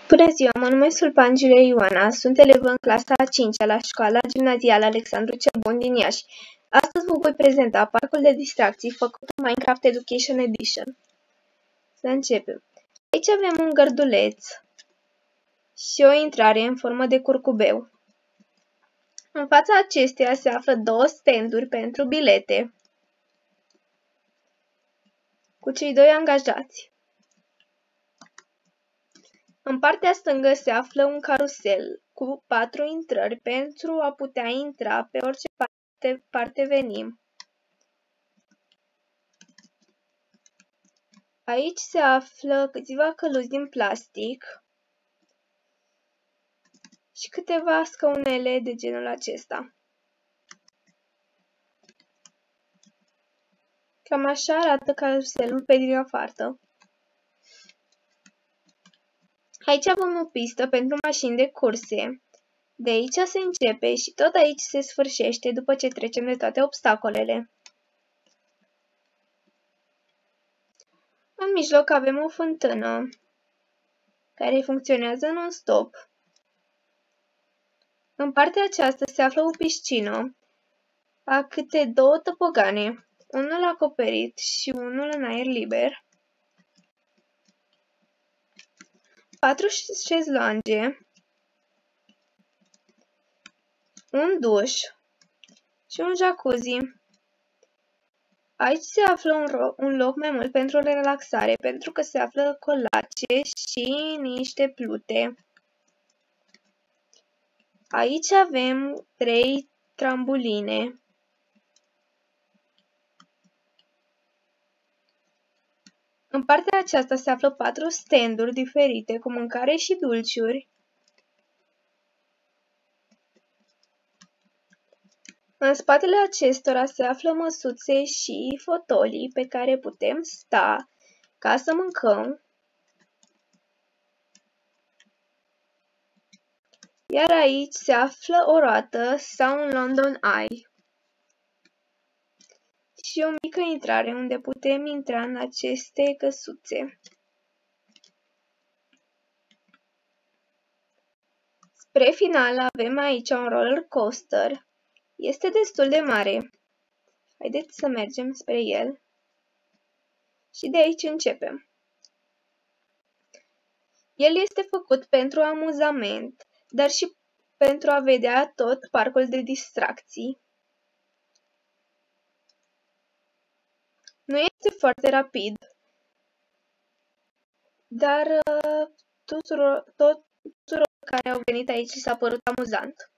Bună ziua, mă numesc Sulpan Giulia Ioana, sunt elevă în clasa a 5-a la școala gimnazială Alexandru cel Bun din Iași. Astăzi vă voi prezenta parcul de distracții făcut în Minecraft Education Edition. Să începem. Aici avem un gărduleț și o intrare în formă de curcubeu. În fața acesteia se află două standuri pentru bilete cu cei doi angajați. În partea stângă se află un carusel cu 4 intrări pentru a putea intra pe orice parte venim. Aici se află câțiva căluți din plastic și câteva scaunele de genul acesta. Cam așa arată caruselul pe din afară. Aici avem o pistă pentru mașini de curse. De aici se începe și tot aici se sfârșește după ce trecem de toate obstacolele. În mijloc avem o fântână care funcționează non-stop. În partea aceasta se află o piscină a câte 2 tobogane, unul acoperit și unul în aer liber, 4 șezlonge, un duș și un jacuzzi. Aici se află un loc mai mult pentru relaxare, pentru că se află colace și niște plute. Aici avem 3 trambuline. În partea aceasta se află 4 standuri diferite cu mâncare și dulciuri. În spatele acestora se află măsuțe și fotolii pe care putem sta ca să mâncăm. Iar aici se află o roată sau un London Eye și o mică intrare unde putem intra în aceste căsuțe. Spre final avem aici un roller coaster. Este destul de mare. Haideți să mergem spre el. Și de aici începem. El este făcut pentru amuzament, dar și pentru a vedea tot parcul de distracții. Nu este foarte rapid, dar tuturor care au venit aici s-a părut amuzant.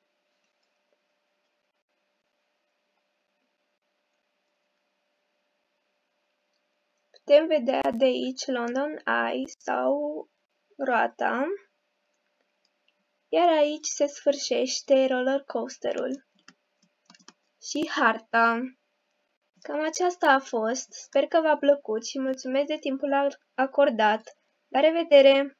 Putem vedea de aici London Eye sau roata, iar aici se sfârșește roller coasterul și harta. Cam aceasta a fost, sper că v-a plăcut și mulțumesc de timpul acordat. La revedere!